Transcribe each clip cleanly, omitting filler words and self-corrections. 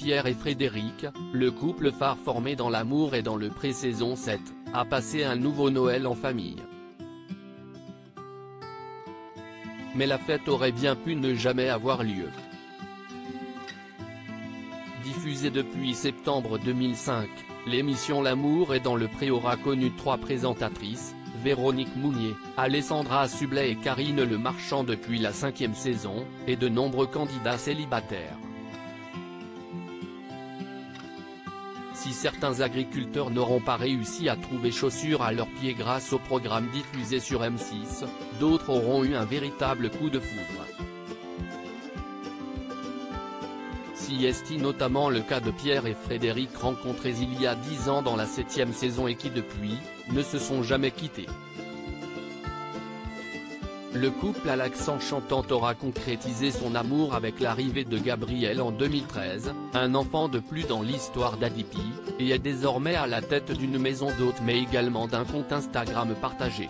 Pierre et Frédéric, le couple phare formé dans l'amour et dans le pré-saison 7, a passé un nouveau Noël en famille. Mais la fête aurait bien pu ne jamais avoir lieu. Diffusée depuis septembre 2005, l'émission L'amour est dans le pré aura connu 3 présentatrices, Véronique Mounier, Alessandra Sublet et Karine Le Marchand depuis la 5e saison, et de nombreux candidats célibataires. Si certains agriculteurs n'auront pas réussi à trouver chaussures à leurs pieds grâce au programme diffusé sur M6, d'autres auront eu un véritable coup de foudre. Si est notamment le cas de Pierre et Frédéric rencontrés il y a 10 ans dans la 7e saison et qui depuis, ne se sont jamais quittés. Le couple à l'accent chantant aura concrétisé son amour avec l'arrivée de Gabriel en 2013, un enfant de plus dans l'histoire d'Adipi, et est désormais à la tête d'une maison d'hôtes mais également d'un compte Instagram partagé.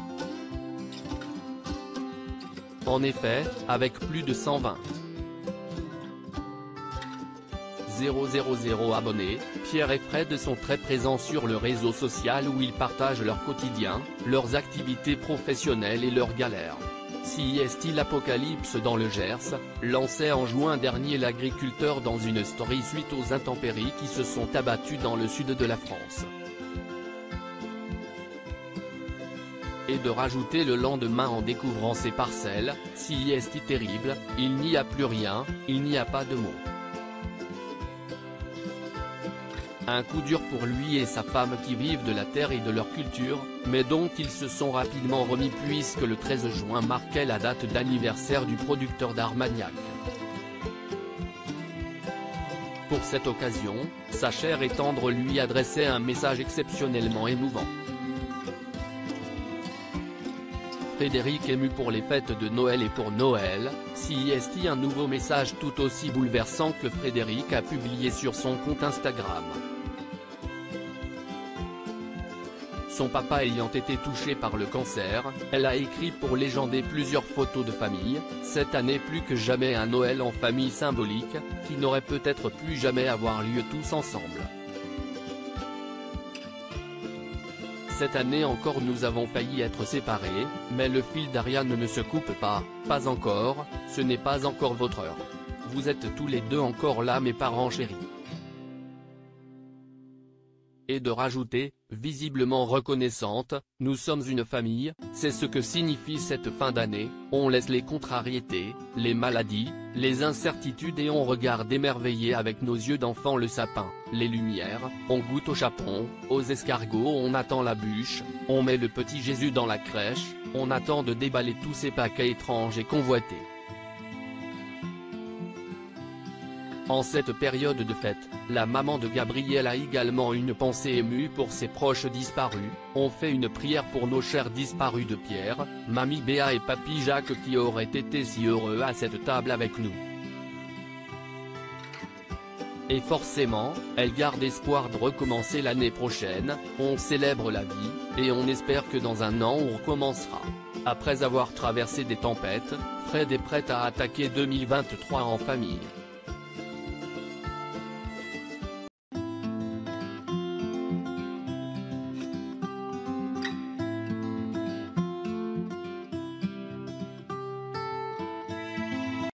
En effet, avec plus de 120 000 abonnés, Pierre et Fred sont très présents sur le réseau social où ils partagent leur quotidien, leurs activités professionnelles et leurs galères. Si est l'apocalypse dans le Gers, lançait en juin dernier l'agriculteur dans une story suite aux intempéries qui se sont abattues dans le sud de la France. Et de rajouter le lendemain en découvrant ses parcelles, si est terrible, il n'y a plus rien, il n'y a pas de mots. Un coup dur pour lui et sa femme qui vivent de la terre et de leur culture, mais dont ils se sont rapidement remis puisque le 13 juin marquait la date d'anniversaire du producteur d'Armagnac. Pour cette occasion, sa chère et tendre lui adressait un message exceptionnellement émouvant. Frédéric ému pour les fêtes de Noël et pour Noël, si est un nouveau message tout aussi bouleversant que Frédéric a publié sur son compte Instagram. Son papa ayant été touché par le cancer, elle a écrit pour légender plusieurs photos de famille, cette année plus que jamais un Noël en famille symbolique, qui n'aurait peut-être plus jamais avoir lieu tous ensemble. Cette année encore nous avons failli être séparés, mais le fil d'Ariane ne se coupe pas encore, ce n'est pas encore votre heure. Vous êtes tous les deux encore là mes parents chéris. Et de rajouter, visiblement reconnaissante, nous sommes une famille, c'est ce que signifie cette fin d'année, on laisse les contrariétés, les maladies, les incertitudes et on regarde émerveillé avec nos yeux d'enfant le sapin, les lumières, on goûte au chapon, aux escargots, on attend la bûche, on met le petit Jésus dans la crèche, on attend de déballer tous ces paquets étranges et convoités. En cette période de fête, la maman de Gabriel a également une pensée émue pour ses proches disparus, on fait une prière pour nos chers disparus de Pierre, mamie Béa et papy Jacques qui auraient été si heureux à cette table avec nous. Et forcément, elle garde espoir de recommencer l'année prochaine, on célèbre la vie, et on espère que dans un an on recommencera. Après avoir traversé des tempêtes, Fred est prêt à attaquer 2023 en famille.